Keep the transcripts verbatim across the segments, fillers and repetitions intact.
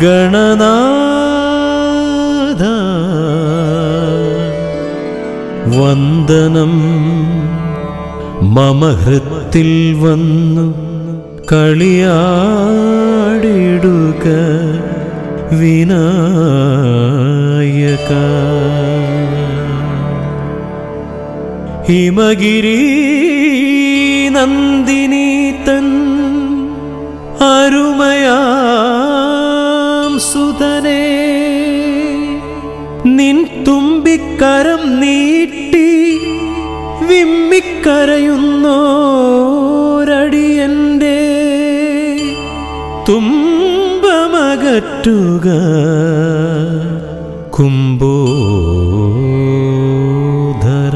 ഗണനാഥ വന്ദനം മമ ഹൃത്തിൽ വന്നു കളിയാടിടുക വിനായക. ഹിമഗിരി നന്ദിനി തൻ അരുമയാം സുതനേ, നിൻ തുമ്പിക്കരം നീട്ടി വിമ്മിക്കരയുന്നോരടിയന്റെ തുമ്പമകറ്റുക കുംഭോധര.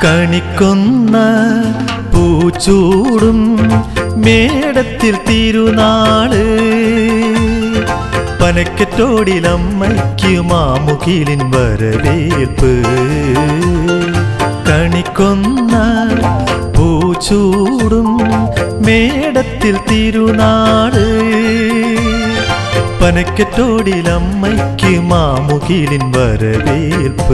കണിക്കൊന്ന പൂച്ചൂടും മേടത്തിൽ തിരുനാള് പനക്കത്തോടിലമ്മയ്ക്ക് മാമുകിലിൻ വരവേൽപ്പ് കണിക്കൊന്ന പൂച്ചൂടും മേടത്തിൽ തിരുനാള് പനക്കത്തോടിലമ്മയ്ക്ക് മാമുകിലിൻ വരവേൽപ്പ്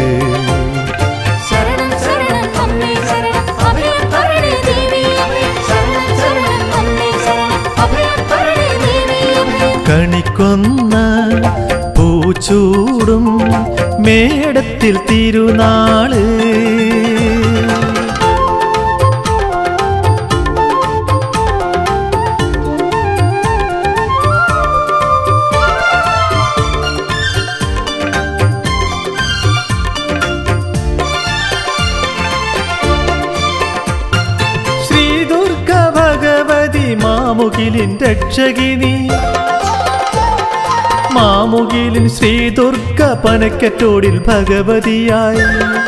കണിക്കൊന്ന പൂച്ചൂടും മേടത്തിൽ തിരുനാള് ശ്രീദുർഗ ഭഗവതി മാമുകിലിൻ രക്ഷകിനി മാമുകിലിൻ ശ്രീദുർഗ പനക്കത്തോടിൽ ഭഗവതിയായി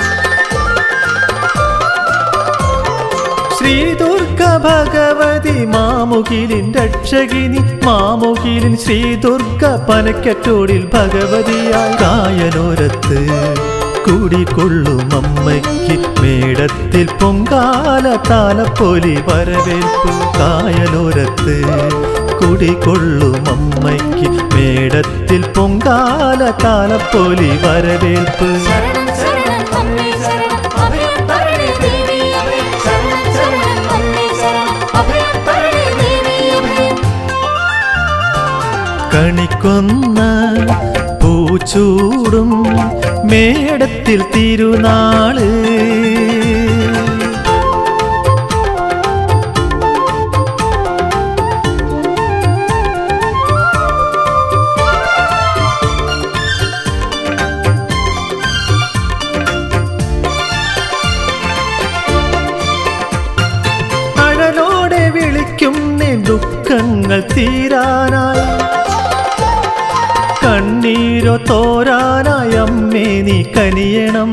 ശ്രീദുർഗ ഭഗവതി മാമുകിലിൻ രക്ഷകിനി മാമുകിലിൻ ശ്രീദുർഗ പനക്കത്തോടിൽ ഭഗവതിയായി കായലോരത്ത് കുടികൊള്ളും അമ്മയ്ക്ക് മേടത്തിൽ പൊങ്കാല താലപ്പൊലി വരവേൽപ്പ് കായലോരത്ത് കുടികൊള്ളും അമ്മയ്ക്ക് മേടത്തിൽ പൊങ്കാല താലപ്പൊലി വരവേൽപ്പ് കണിക്കൊന്ന പൂച്ചൂടും മേടത്തിൽ തിരുനാള് അഴലോടെ വിളിക്കും നീ ദുഃഖങ്ങൾ തീരാനായി കണ്ണീരോ തോരാനായി അമ്മേ നീ കനിയണം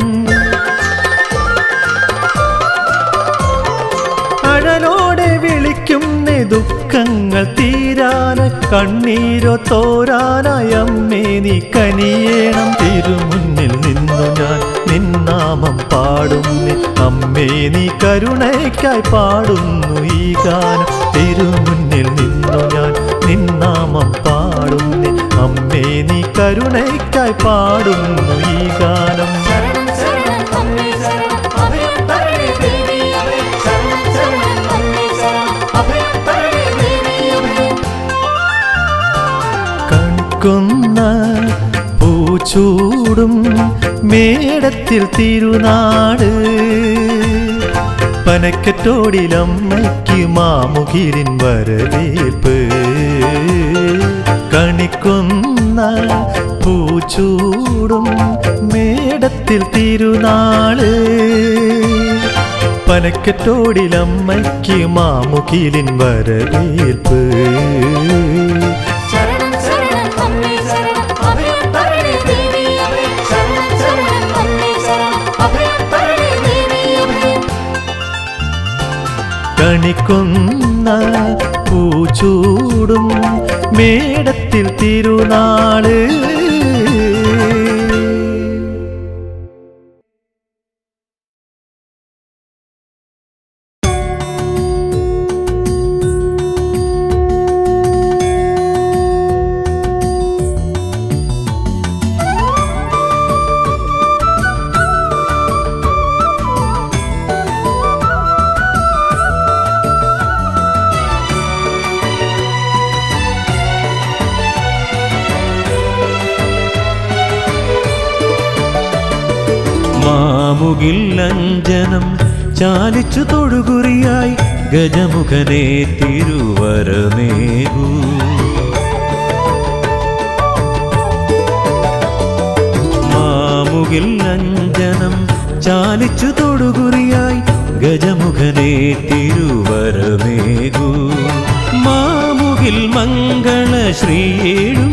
അഴലോടെ വിളിക്കും നീ ദുഃഖങ്ങൾ തീരാനായി കണ്ണീരോ തോരാനായി അമ്മേ നീ കനിയണം തിരുമുന്നിൽ നിന്നു ഞാൻ നിന്നാമം പാടുന്നു അമ്മേ നീ കരുണയ്ക്കായി പാടുന്നു ഈ ഗാനം തിരുമുന്നിൽ നിന്നു ഞാൻ നിന്നാമം പാടുന്നു അമ്മേ നീ കരുണയ്ക്കായി പാടുന്നു ഈ ഗാനം കണിക്കൊന്ന പൂച്ചൂടും മേടത്തിൽ തിരുനാള് പനക്കത്തോടിലമ്മയ്ക്ക് മാമുകിലിൻ വരവേൽപ്പ് കണിക്കൊന്ന പൂച്ചൂടും മേടത്തിൽ തിരുനാള് പനക്കത്തോടിലമ്മയ്ക്ക് മാമുകിലിൻ വരവേൽപ്പ് കണിക്കൊന്ന പൂച്ചൂടും മേടത്തിൽ തിരുനാള് മാമുകിൽ അഞ്ജനം ചാലിച്ചു തൊടുകുറിയായി ഗജമുഖനെ തിരുവരമേകൂ മാമുകിൽ അഞ്ജനം ചാലിച്ചു തൊടുകുറിയായി ഗജമുഖനെ തിരുവരമേകൂ മാമുകിൽ മംഗള ശ്രീയേഴും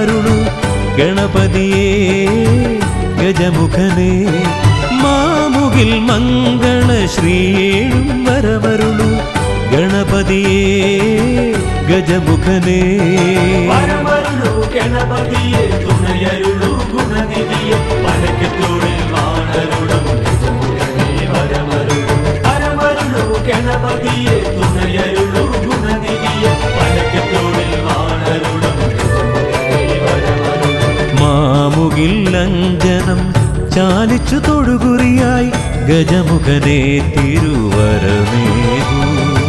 ഗണപതിയേ ഗജമുഖനേ മാമുകിൽ മാമുകിൽ മംഗള ശ്രീയേഴും വരമരുളു ഗണപതിയേ ഗജമുഖനേ വരമരുളു ഗണപതിയേ തുണയരുളു ഗുണനിധിയെ പരക്കത്തോടിൽ വാണരുളും ഗജമുഖനേ വരമരുളു വരമരുളു ഗണപതിയേ തുണയരുളു ഗുണനിധിയെ പരക്കത്തോടിൽ വാണരുളും ഗജമുഖനേ വരമരുളു മാമുകിൽ അഞ്ജനം ചാലിച്ചു തൊടുകുറിയായി ഗജമുഖനേ തിരുവരമേകൂ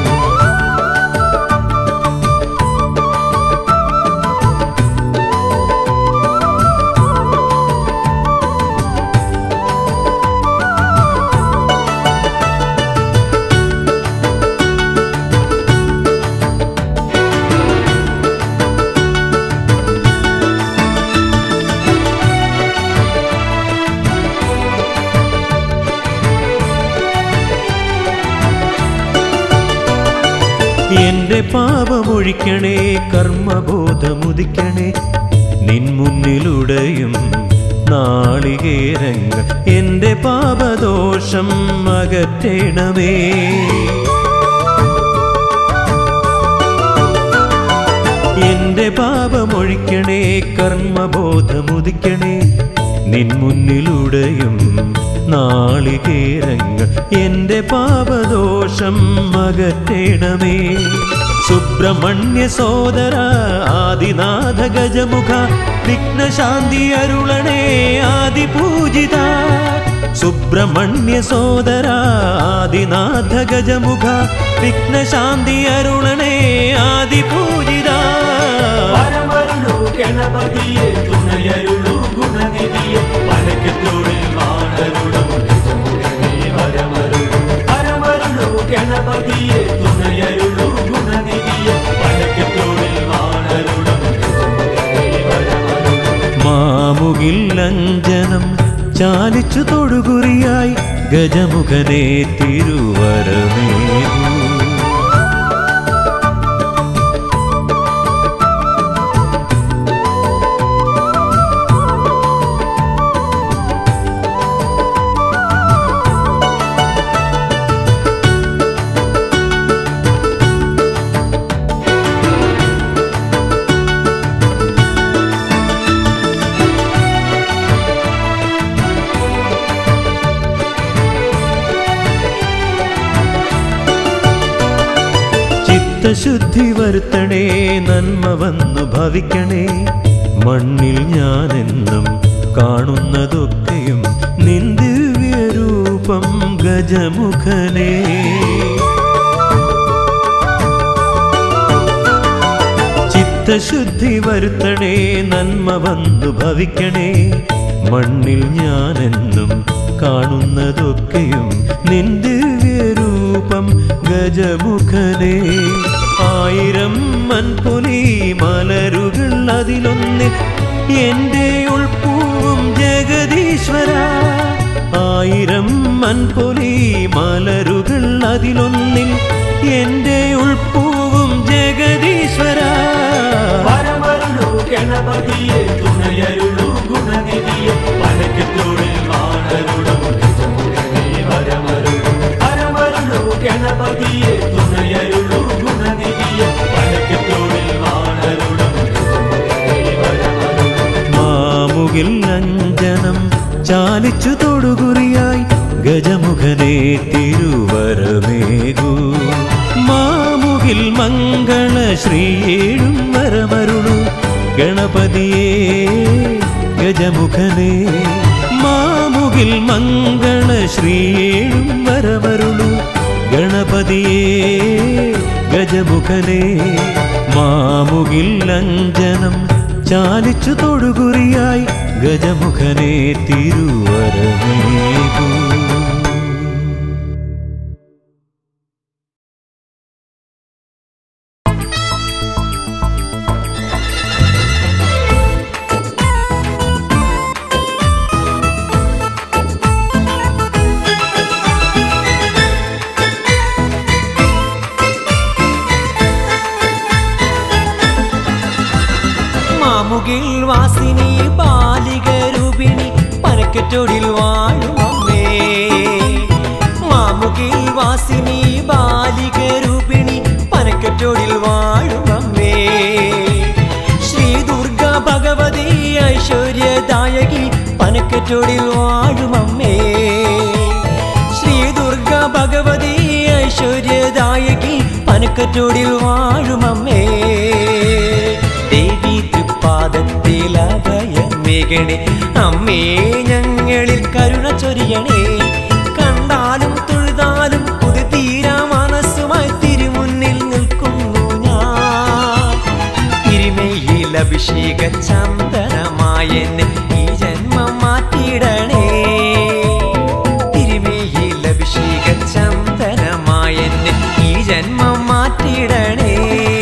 എന്റെ പാപമൊഴിക്കണേ കർമ്മബോധമുദിക്കണേ നിൻ മുന്നിലുടയും നാളികേരങ്ങൾ എന്റെ പാപദോഷം അകറ്റണമേ എന്റെ പാപമൊഴിക്കണേ കർമ്മബോധമുദിക്കണേ നിൻ മുന്നിലുടയും നാളികേരങ്ങൾ എന്റെ പാപദോഷം അകറ്റണമേ സുബ്രഹ്മണ്യ സോദര ആദിനാഥ ഗജമുഖ വിഘ്നശാന്തി അരുളണേ ആദിപൂജിത സുബ്രഹ്മണ്യ സോദര ആദിനാഥ ഗജമുഖ വിഘ്നശാന്തി അരുളണേ ആദിപൂജിത വരമരുളു ഗണപതിയേ തുണയരുളു ഗുണനിധിയെ പരക്കത്തോടിൽ വാണരുളും ഗജമുഖനേ വരമരുളു വരമരുളു ഗണപതിയേ തുണയരുളു ഗുണനിധിയെ പരക്കത്തോടിൽ വാണരുളും ഗജമുഖനേ വരമരുളു മാമുകിൽ അഞ്ജനം ചാലിച്ചു തൊടുകുറിയായി ഗജമുഖനേ തിരുവരമേകൂ ശുദ്ധി വരുത്തണേ നന്മ വന്നു ഭവിക്കണേ മണ്ണിൽ ഞാനെന്നും കാണുന്നതൊക്കെയും നിൻ ദിവ്യരൂപം ഗജമുഖനേ ചിത്തശുദ്ധി വരുത്തണേ നന്മ വന്നു ഭവിക്കണേ മണ്ണിൽ ഞാനെന്നും കാണുന്നതൊക്കെയും നിൻ ദിവ്യരൂപം ഗജമുഖനേ ആയിരം മൺപൊലി മലരുകൾ അതിലൊന്നിൽ എന്റെ ഉൾപ്പൂവും ജഗദീശ്വര ആയിരം മൺപൊലി മലരുകൾ അതിലൊന്നിൽ എന്റെ ഉൾപ്പൂവും ജഗദീശ്വര വരമരുളു ഗണപതിയേ തുണയരുളു ഗുണനിധിയെ പരക്കത്തോടിൽ വാണരുളും ഗജമുഖനേ വരമരുളു വരമരുളു ഗണപതിയേ തുണയരുളു ഗുണനിധിയെ പരക്കത്തോടിൽ വാണരുളും ഗജമുഖനേ വരമരുളു മാമുകിൽ അഞ്ജനം ചാലിച്ചു തൊടുകുറിയായി ഗജമുഖനേ തിരുവരമേകൂ മാമുകിൽ മംഗള ശ്രീയേഴും വരമരുളു ഗണപതിയേ ഗജമുഖനേ മാമുകിൽ മംഗള ശ്രീയേഴും വരമരുളു ഗണപതിയേ ഗജമുഖനേ മാമുകിൽ അഞ്ജനം ചാലിച്ചു തൊടുകുറിയായി ഗജമുഖനേ തിരുവരമേകൂ മാമുകിൽ വാസിനി ബാലിക രൂപിണി പനക്കറ്റോടിൽ വാഴും അമ്മേ പനക്കറ്റോടിൽ വാഴുമമ്മേ. ശ്രീ ദുർഗ ഭഗവതി ഐശ്വര്യദായകി പനക്കറ്റോടിൽ വാഴുമമ്മേ. ദേവി തൃപ്പാദത്തിൽ അഭയമേകണേ അമ്മേ, ഞങ്ങളിൽ കരുണ ചൊരിയണേ. കണ്ടാലും തൊഴുതാലും പുതു തീരാ മനസ്സുമായി തിരുമുന്നിൽ നിൽക്കുന്നു ഞാൻ. തിരുമയിൽ അഭിഷേക ചന്ദനമായെന്നെ ഈ ജന്മം മാറ്റിയിടണേ. തിരുമയിൽ അഭിഷേക ചന്ദനമായെന്നെ ഈ ജന്മം മാറ്റിയിടണേ.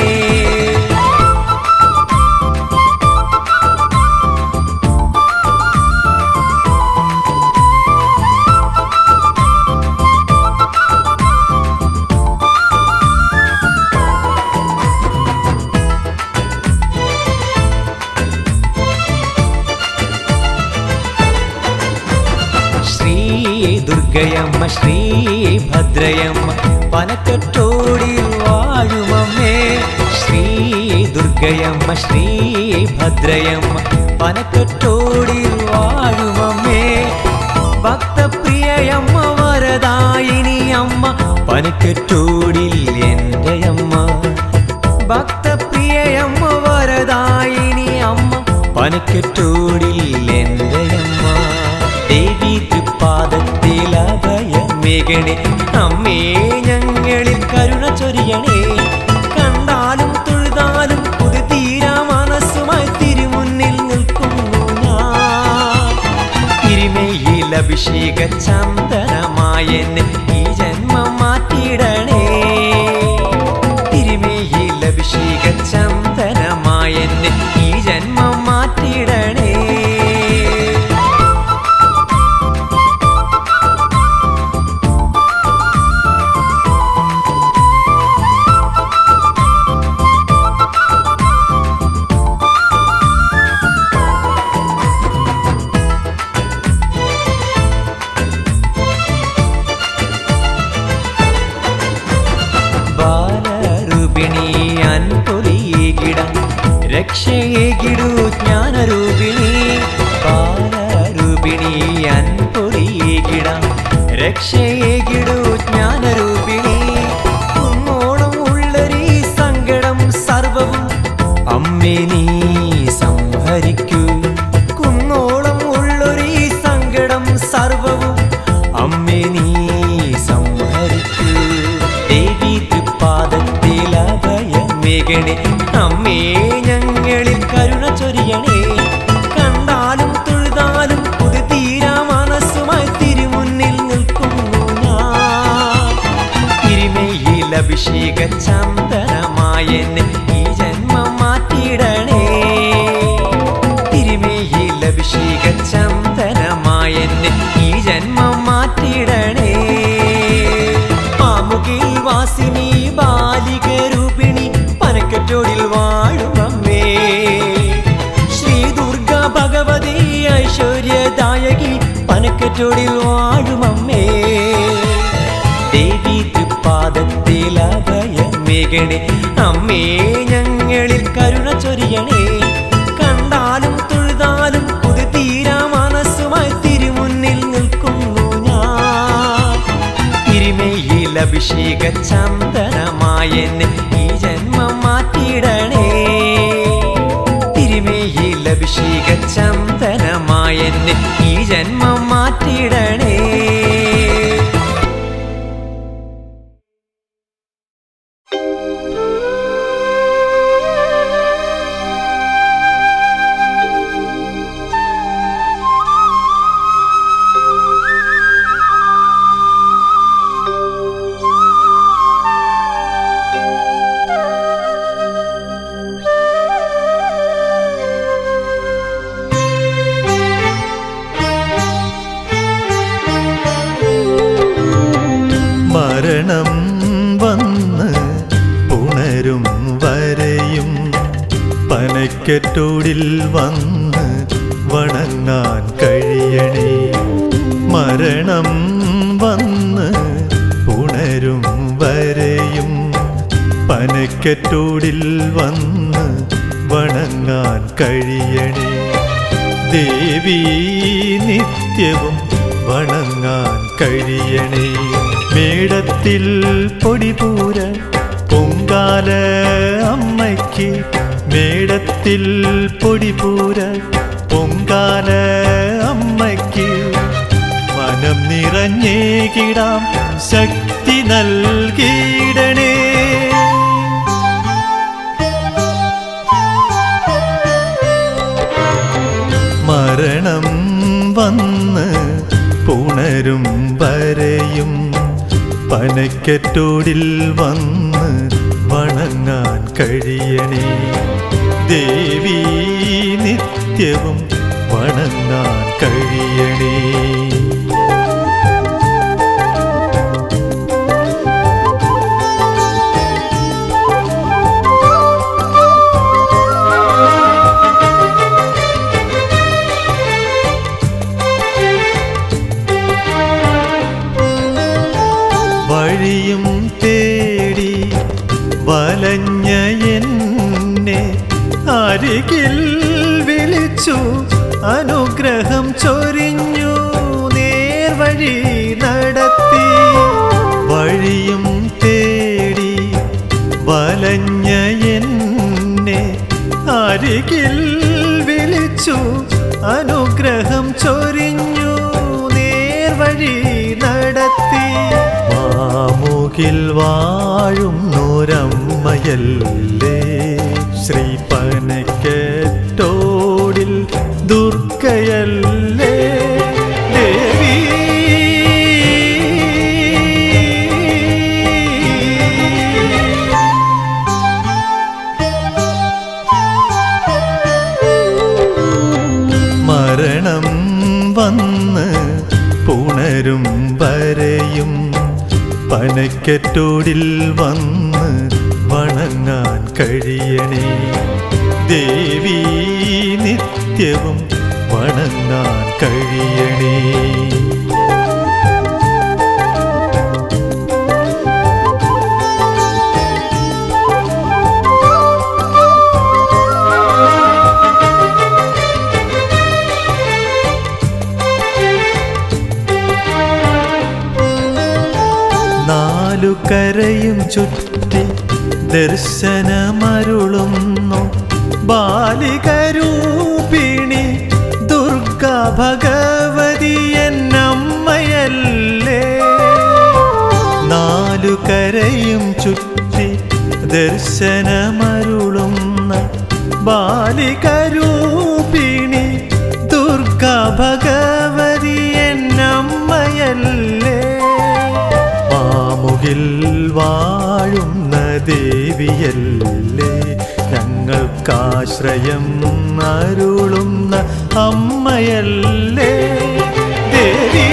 ദുർഗയമ്മ ശ്രീ ഭദ്രയമ്മ പനക്കറ്റോടിൽ വാഴുമമ്മേ. ശ്രീ ദുർഗയമ്മ ശ്രീ ഭദ്രയമ്മ പനക്കറ്റോടിൽ വാഴുമമ്മേ. ഭക്തപ്രിയയമ്മ വരദായിനി അമ്മ പനക്കറ്റോടിൽ എൻ്റെ അമ്മ. ഭക്തപ്രിയയമ്മ വരദായിനി അമ്മ പനക്കറ്റോടിൽ എൻ്റെ അമ്മ. ദേവി തൃപ്പാദത്തിൽ അഭയമേകണേ അമ്മേ, ഞങ്ങളിൽ കരുണ ചൊരിയണേ. കണ്ടാലും തൊഴുതാലും പുതു തീരാ മനസ്സുമായി തിരുമുന്നിൽ നിൽക്കുന്നു ഞാൻ. തിരുമയിൽ അഭിഷേക ചന്ദനമായെന്നെ ഈ ജന്മം മാറ്റിയിടണേ. തിരുമയിൽ അഭിഷേക ചന്ദനമായെന്നെ ഈ ജന്മം മാറ്റിയിടണേ. രക്ഷയേകിടൂ ജ്ഞാനരൂപിണി ബാലരൂപിണി അൻപൊലിയേകിട. രക്ഷയേകിടൂ ജ്ഞാനരൂപിണി. കുന്നോളം ഉള്ളൊരീ സങ്കടം സർവവും അമ്മേ നീ സംഹരിക്കൂ. കുന്നോളം ഉള്ളൊരീ സങ്കടം സർവവും അമ്മേ നീ സംഹരിക്കൂ. ദേവി തൃപ്പാദത്തിൽ അഭയമേകണേ അമ്മേ, ഞങ്ങളിൽ കരുണ ചൊരിയണേ. കണ്ടാലും തൊഴുതാലും പുതു തീരാ മനസ്സുമായി തിരുമുന്നിൽ നിൽക്കുന്നു ഞാൻ. തിരുമയിൽ അഭിഷേക ചന്ദനമായെന്നെ ഈ ജന്മം മാറ്റിയിടണേ. തിരുമയിൽ അഭിഷേക ചന്ദനമായെന്നെ ഈ ജന്മം മാറ്റിയിടണേ. ആമുകിൽ വാസിനി ബാലിക രൂപിണി പനക്കറ്റോടിൽ വാഴുമമ്മേ. ശ്രീ ദുർഗ ഭഗവതി ഐശ്വര്യദായകി പനക്കറ്റോടിൽ വാഴുമമ്മേ. ദേവി തൃപ്പാദത്തിൽ അഭയമേകണേ അമ്മേ, ഞങ്ങളിൽ കരുണ ചൊരിയണേ. കണ്ടാലും തൊഴുതാലും പുതു തീരാ മനസ്സുമായി തിരുമുന്നിൽ നിൽക്കുന്നു ഞാൻ. തിരുമയിൽ അഭിഷേക ചന്ദനമായെന്നെ ഈ ജന്മം മാറ്റിയിടണേ. തിരുമയിൽ അഭിഷേക ചന്ദനമായെന്നെ ഈ ജന്മം മാറ്റിയിടണേ. മരണം വന്ന് പുണരും വരെയും പനക്കറ്റോടിൽ വന്ന് വണങ്ങാൻ കഴിയണേ. മരണം വന്ന് പുണരും വരെയും പനക്കറ്റോടിൽ വന്ന് വണങ്ങാൻ കഴിയണേ. ദേവി നിത്യവും വണങ്ങാൻ കഴിയണേ. മേടത്തിൽ പൊടിപൂര പൊങ്കാല അമ്മയ്ക്ക്, മേടത്തിൽ പൊടിപൂര പൊങ്കാല അമ്മയ്ക്ക്, മനം നിറഞ്ഞേകിടാം ശക്തി നൽകിയിടണേ. മരണം വന്ന് പുണരും വരെയും പനക്കറ്റോടിൽ വന്ന് വണങ്ങാൻ കഴിയണേ. ദേവി നിത്യവും വണങ്ങാൻ കഴിയണേ. വഴിയും തേടി വലഞ്ഞ എന്നെ അരികിൽ വിളിച്ചു അനുഗ്രഹം ചൊരിഞ്ഞു നേർവഴി നടത്തി. വഴിയും തേടി വലഞ്ഞ എന്നെ അരികിൽ വിളിച്ചു അനുഗ്രഹം ചൊരിഞ്ഞു നേർവഴി നടത്തി. മാമുകിൽ വാഴുന്നോരമ്മയല്ലേ ശ്രീ പനക്കറ്റോടിൽ ദുർഗയല്ലേ ദേവി. മരണം വന്ന് പുണരും വരെയും പനക്കറ്റോടിൽ വന്ന് വണങ്ങാൻ കഴിയണേ. ദേവി നിത്യവും വണങ്ങാൻ കഴിയണേ. കരയും ചുറ്റി ദർശനമരുളുന്നു ബാലികരൂപിണി ദുർഗ ഭഗവതി എന്നമ്മയല്ലേ. നാലു കരയും ചുറ്റി ദർശനമരുളുന്ന ബാലികരൂപിണി ദുർഗ ഭഗവതി എന്നമ്മയല്ലേ. മാമുകിൽ വാഴുന്ന ദേവിയല്ലേ ഞങ്ങൾക്കാശ്രയം അരുളുന്ന അമ്മയല്ലേ ദേവി.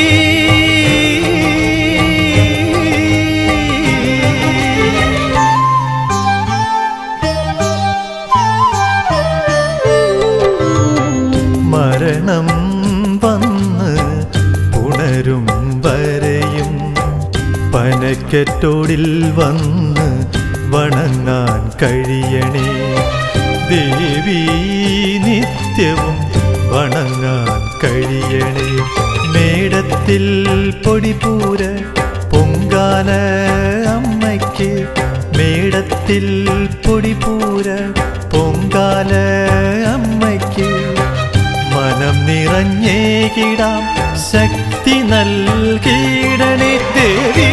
മരണം വന്ന് പുണരും വരെയും പനക്കറ്റോടിൽ വന്ന് വണങ്ങാൻ കഴിയണേ. ദേവി നിത്യവും വണങ്ങാൻ കഴിയണേ. മേടത്തിൽ പൊടിപൂര പൊങ്കാല അമ്മയ്ക്ക്, മേടത്തിൽ പൊടിപൂര പൊങ്കാല അമ്മയ്ക്ക്, മനം നിറഞ്ഞേകിടാം ശക്തി നൽകിയിടണേ ദേവി.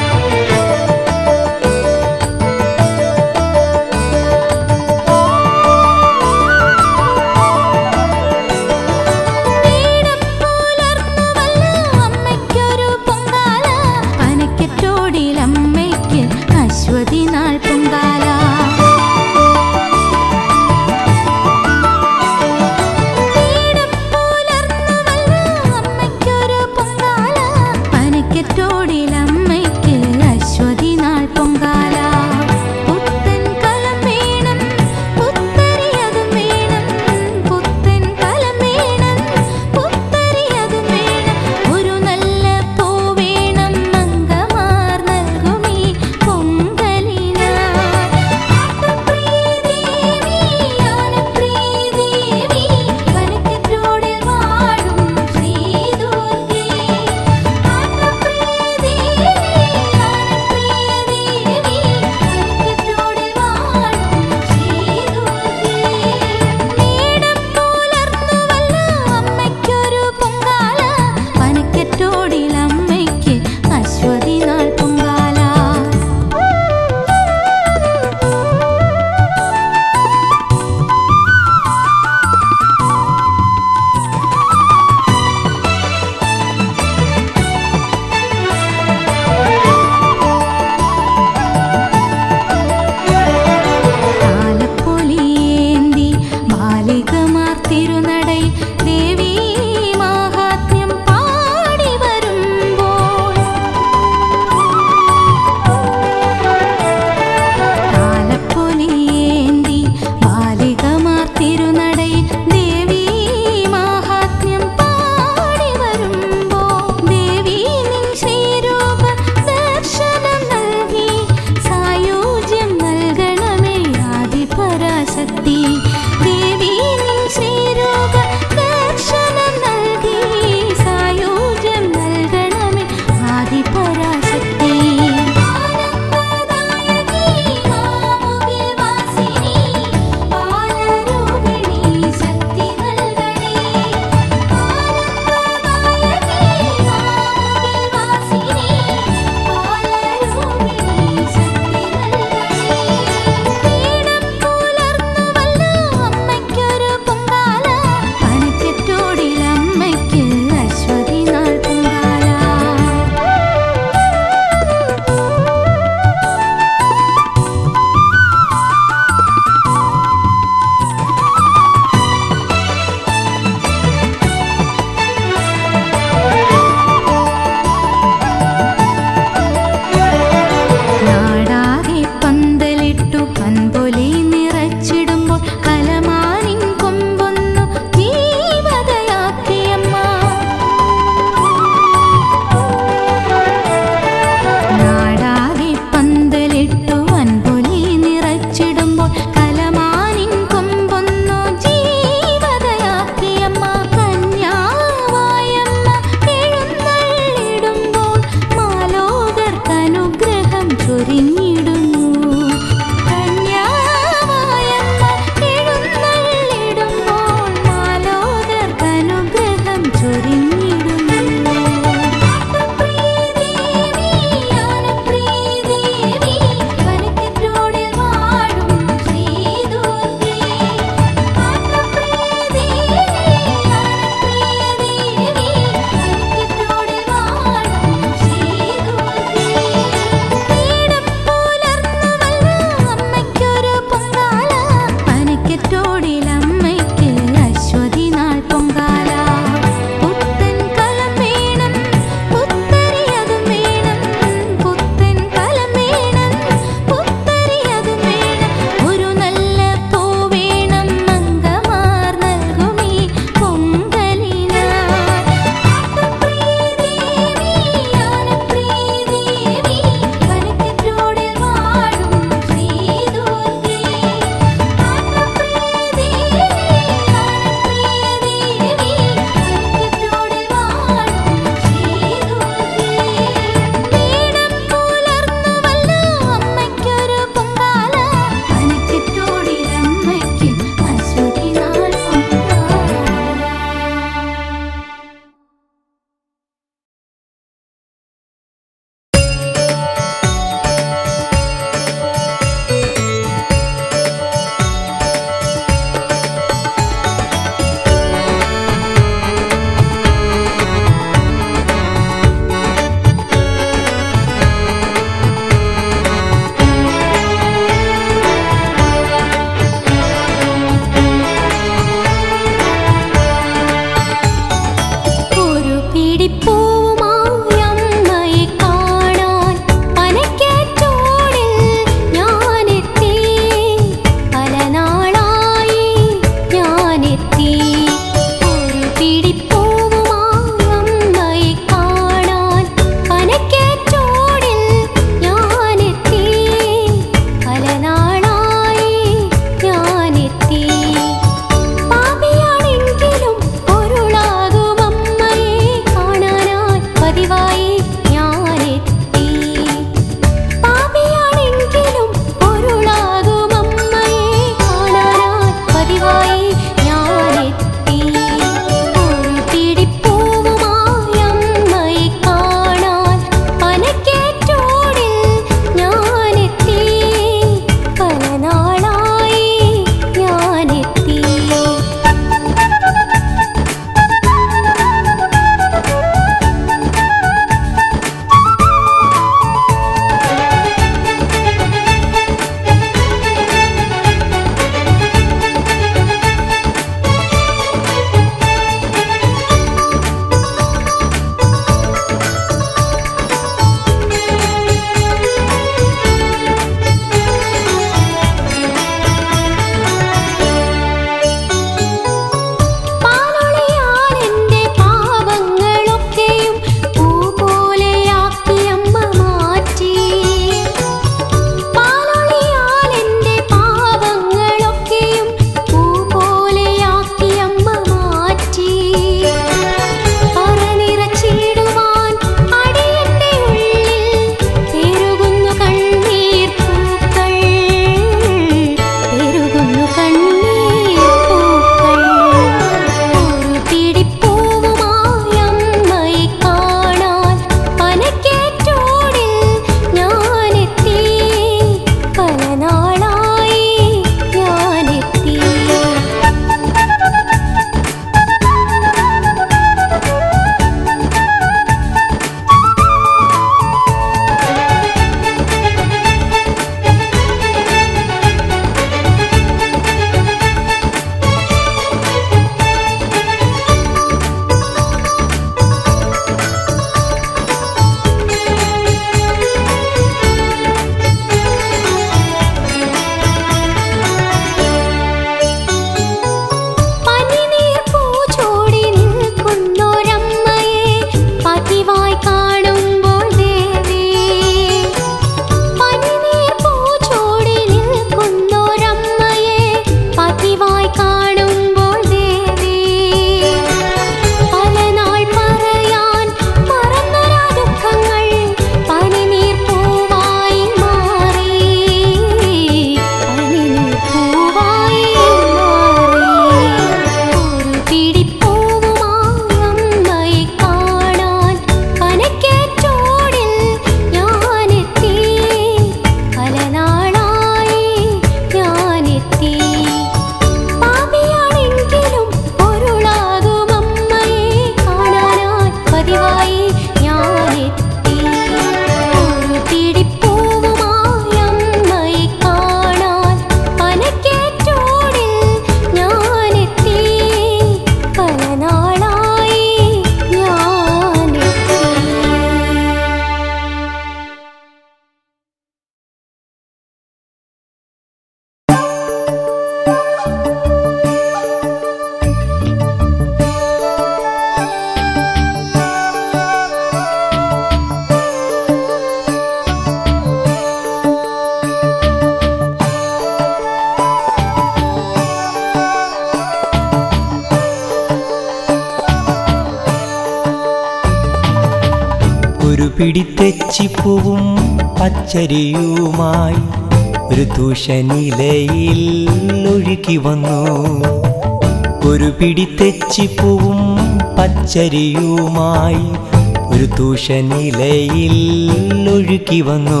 പിടി തെച്ചിപ്പൂവും പച്ചരിയുമായി ഒരു തൂഷനിലയിൽ ഒഴുകി വന്നു. ഒരു പിടി തെച്ചിപ്പൂവും പച്ചരിയുമായി ഒരു തൂഷനിലയിൽ ഒഴുകി വന്നു.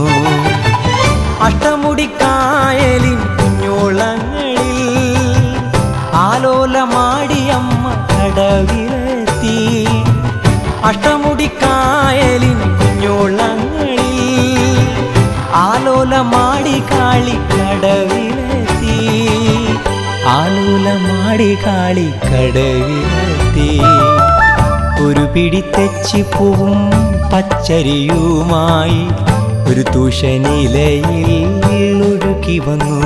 അഷ്ടമുടിക്കായലിൻ കുഞ്ഞോളങ്ങളിൽ ആലോലമാടിയമ്മ കടവിലെത്തി. അഷ്ടമുടിക്കായലിൻ കുഞ്ഞോളങ്ങളിൽ ആലോലമാടി കാളി കടവിലെത്തി. ആലോലമാടി കാളി കടവിലെത്തി. ഒരു പിടി തെച്ചിപ്പൂവും പച്ചരിയുമായി ഒരു തൂഷനിലയിൽ ഒഴുകി വന്നു.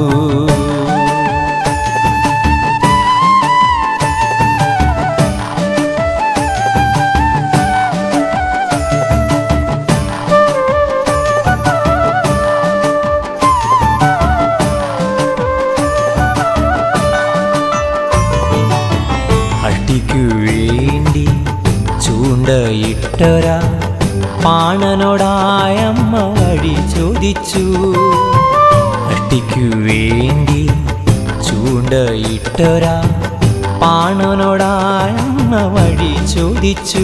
അഷ്ടിക്കു വേണ്ടി ചൂണ്ടയിട്ടൊരാ പാണനോടായമ്മ വഴി ചോദിച്ചു. അഷ്ടിക്കു വേണ്ടി ചൂണ്ടയിട്ടൊരാ പാണനോടായമ്മ വഴി ചോദിച്ചു.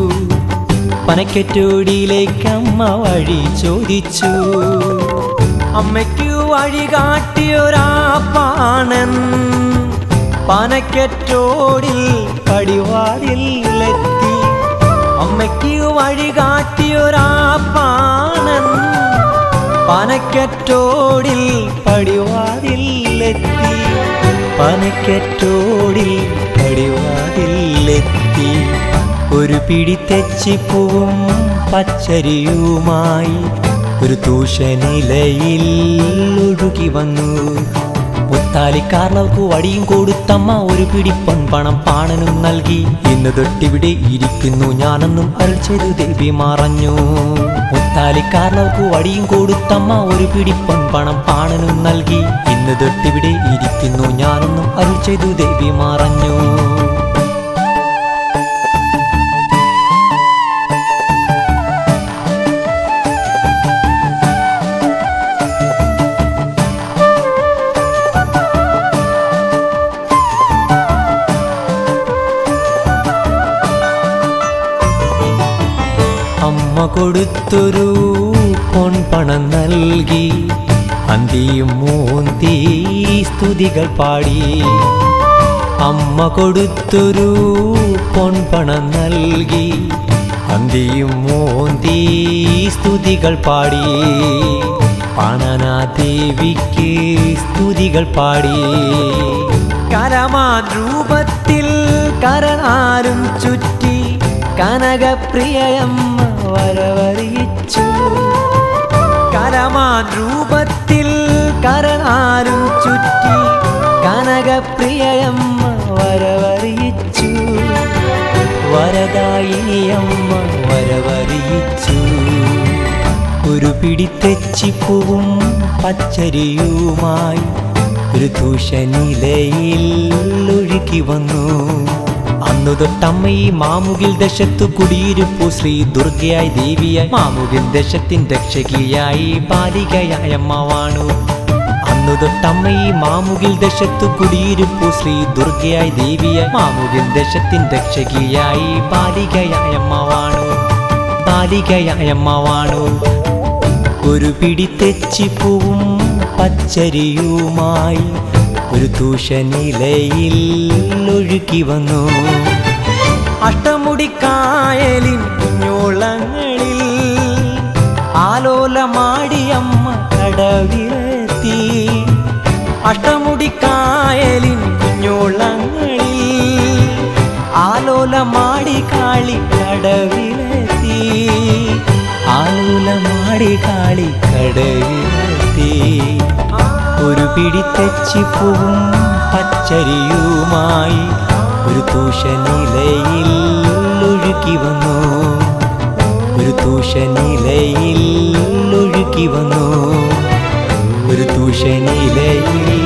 പനക്കറ്റോടിയിലേക്കമ്മ വഴി ചോദിച്ചു. അമ്മയ്ക്കു വഴി കാട്ടിയൊരാ പാണൻ പനക്കറ്റോടിൽ പടിവാതിലെത്തി. അമ്മയ്ക്ക് വഴി കാട്ടിയൊരാ പാണൻ പനക്കറ്റോടിൽ പടിവാതിലെത്തി. പനക്കറ്റോടിൽ പടിവാതിലെത്തി. ഒരു പിടി തെച്ചിപ്പൂവും പച്ചരിയുമായി ഒരു തൂഷനിലയിൽ ഒഴുകി വന്നു. മുത്താലിക്കാർലവർക്ക് വടിയും കൊടുത്തമ്മ ഒരു പിടി പൊൻപണം പാണനും നൽകി. ഇന്ന് തൊട്ടിവിടെ ഇരിക്കുന്നു ഞാനെന്നും അരുൾ ചെയ്തു ദേവി മറഞ്ഞു. മുത്താലിക്കാർലവർക്ക് വടിയും കൊടുത്തമ്മ ഒരു പിടി പൊൻപണം പാണനും നൽകി. ഇന്ന് തൊട്ടിവിടെ ഇരിക്കുന്നു ഞാനെന്നും അരുൾ ചെയ്തു ദേവി മറഞ്ഞു. അമ്മ കൊടുത്തൊരു പൊൻപണം നൽകി. അന്തിയും മൂന്തി സ്തുതികൾ പാടി. അമ്മ കൊടുത്തൊരു പൊൻപണം നൽകി. അന്തിയും മൂന്തി സ്തുതികൾ പാടി. പാണനാദേവിക്ക് സ്തുതികൾ പാടി. കരമാരൂപത്തിൽ കരനാരും ചുറ്റി കനകപ്രിയയമ്മ വരവറിയിച്ചു. കരമാരൂപത്തിൽ കരനാരും ചുറ്റി കനകപ്രിയയമ്മ വരവറിയിച്ചു. വരദായിനിയമ്മ വരവറിയിച്ചു. ഒരു പിടി തെച്ചിപ്പൂവും പച്ചരിയുമായി ഒരു തൂഷനിലയിൽ ഒഴുകി വന്നു. അന്നു തൊട്ടമ്മ ഈ മാമുകിൽ ദശത്തു കുടിയിരുപ്പു ശ്രീ ദുർഗയായി ദേവിയായി മാമുകിൽ ദശത്തിൻ രക്ഷകിയായി ബാലികയായ അമ്മ വാണു. അന്നു തൊട്ടമ്മ ഈ മാമുകിൽ ദശത്തു കുടിയിരുപ്പു ശ്രീ ദുർഗയായി ദേവിയായി മാമുകിൽ ദശത്തിൻ രക്ഷകിയായി ബാലികയായ അമ്മ വാണു. ബാലികയായ അമ്മ വാണു. ഒരു പിടി തെച്ചിപ്പൂവും പച്ചരിയുമായി ഒരു തൂഷനിലയിൽ ഒഴുകി വന്നു. അഷ്ടമുടിക്കായലിൻ കുഞ്ഞോളങ്ങളിൽ ആലോലമാടിയമ്മ കടവിലെത്തി. അഷ്ടമുടിക്കായലിൻ കുഞ്ഞോളങ്ങളിൽ ആലോലമാടി കാളി കടവിലെത്തി. ആലോലമാടി കാളി കടവിലെത്തി. ഒരു പിടി തെച്ചിപ്പൂവും പച്ചരിയുമായി ഒരു തൂഷനിലയിൽ ഒഴുകി വന്നു. ഒരു തൂഷനിലയിൽ ഒഴുകി വന്നു. ഒരു തൂഷനിലയിൽ